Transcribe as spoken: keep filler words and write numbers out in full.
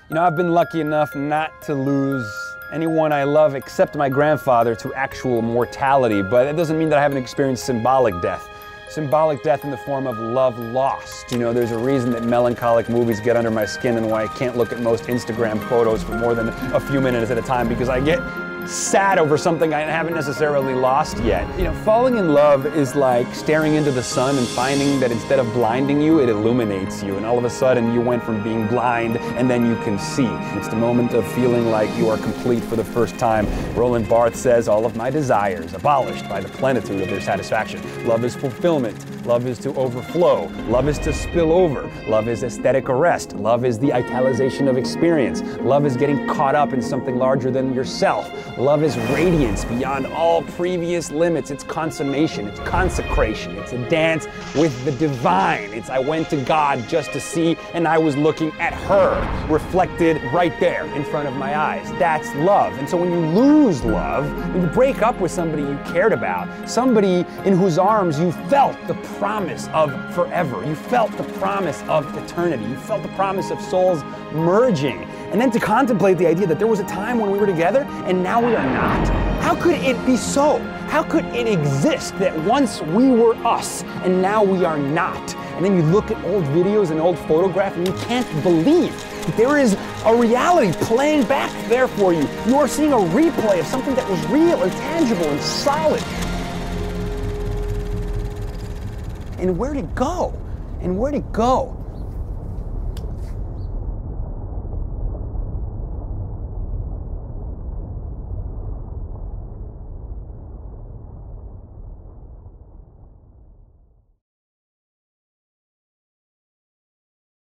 You know, I've been lucky enough not to lose anyone I love except my grandfather to actual mortality, but that doesn't mean that I haven't experienced symbolic death. Symbolic death in the form of love lost. You know, there's a reason that melancholic movies get under my skin and why I can't look at most Instagram photos for more than a few minutes at a time, because I get sad over something I haven't necessarily lost yet. You know, falling in love is like staring into the sun and finding that instead of blinding you, it illuminates you, and all of a sudden you went from being blind and then you can see. It's the moment of feeling like you are complete for the first time. Roland Barthes says, all of my desires abolished by the plenitude of their satisfaction. Love is fulfillment. Love is to overflow. Love is to spill over. Love is aesthetic arrest. Love is the italicization of experience. Love is getting caught up in something larger than yourself. Love is radiance beyond all previous limits. It's consummation. It's consecration. It's a dance with the divine. It's I went to God just to see, and I was looking at her reflected right there in front of my eyes. That's love. And so when you lose love, when you break up with somebody you cared about, somebody in whose arms you felt the promise of forever, you felt the promise of eternity, you felt the promise of souls merging, and then to contemplate the idea that there was a time when we were together and now we are not. How could it be so? How could it exist that once we were us and now we are not? And then you look at old videos and old photographs and you can't believe that there is a reality playing back there for you. You are seeing a replay of something that was real and tangible and solid. And where'd it go? And where'd it go?